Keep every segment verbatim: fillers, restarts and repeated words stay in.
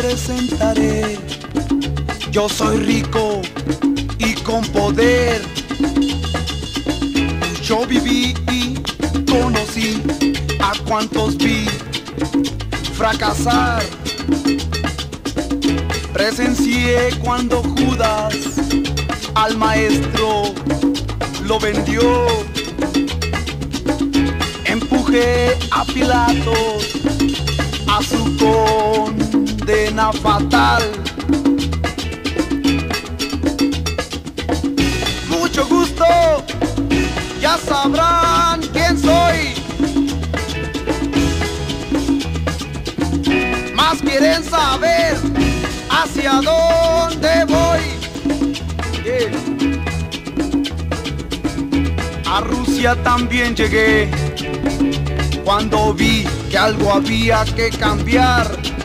presentaré. Yo soy rico y con poder. Yo viví y conocí a cuantos vi fracasar. Presencié cuando Judas al maestro lo vendió. Empujé a Pilatos a su condena fatal. Mucho gusto, ya sabrán quién soy. Más quieren saber hacia dónde voy. Yeah. A Rusia también llegué cuando vi que algo había que cambiar.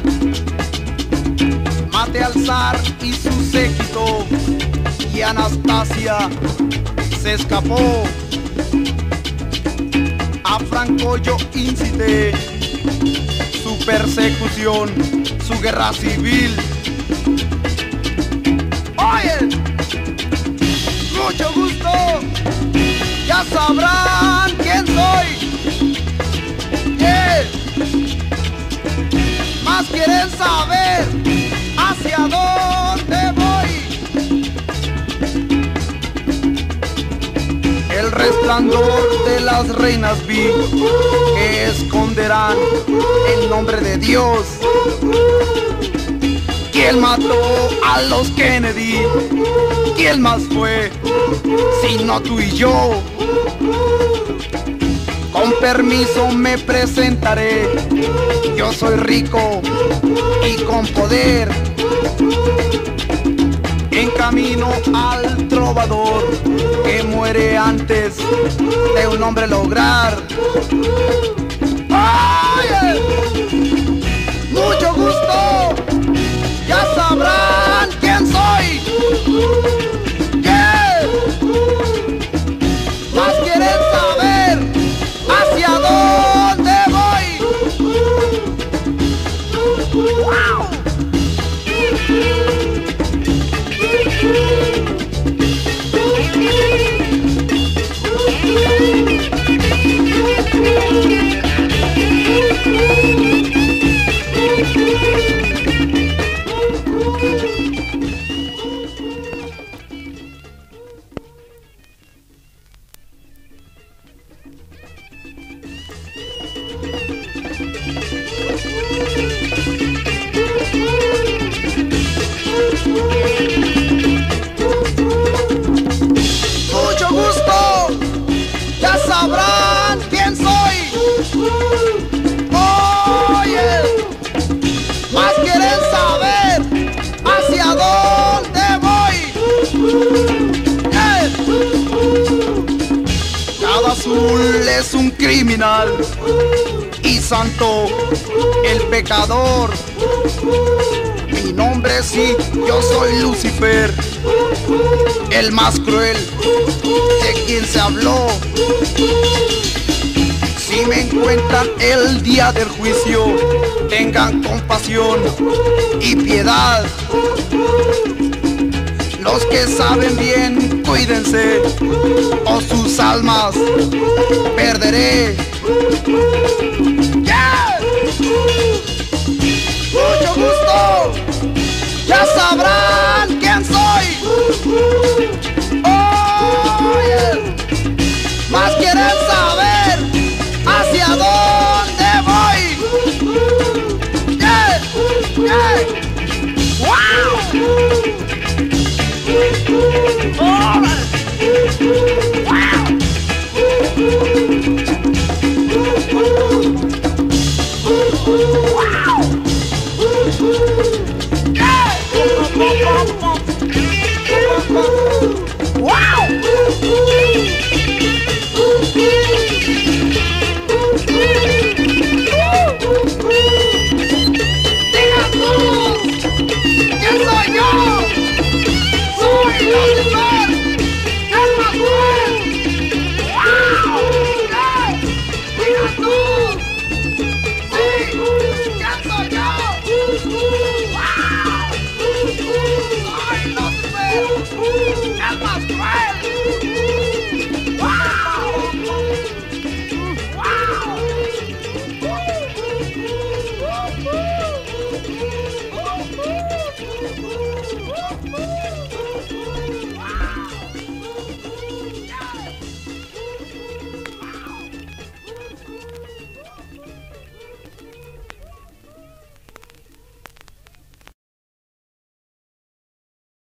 Maté al zar y su séquito y Anastasia se escapó. A Franco yo incité su persecución, su guerra civil. Oye, mucho gusto, ya sabrán quién soy. Yeah. Más quieren saber hacia dónde voy. El resplandor de las reinas vi que esconderán el nombre de Dios. ¿Quién mató a los Kennedy? ¿Quién más fue sino tú y yo? Con permiso me presentaré. Yo soy rico y con poder. En camino al trovador que muere antes de un hombre lograr. ¡Ay! Mucho gusto, ya sabrán quién soy. Yeah. Más quieren saber hacia dónde voy. Wow. Mucho gusto, ya sabrán quién soy. Oye, más quieren saber hacia dónde voy. Yeah. Cada azul es un criminal y santo el pecador. Mi nombre sí, yo soy Lucifer, el más cruel de quien se habló. Si me encuentran el día del juicio, tengan compasión y piedad. Los que saben bien, cuídense, o sus almas perderé. Yeah. Mucho gusto, ya sabrán quién soy. Oye, más quieren saber hacia dónde voy. Yeah, yeah. Wow. Oh. Wow. Wow. Yeah. Wow. ¿Quién soy yo? Soy Lucifer, el más cruel. ¡Wow! ¡Mira tú! ¡Sí! ¿Quién soy yo? ¡Wow! ¡El más cruel!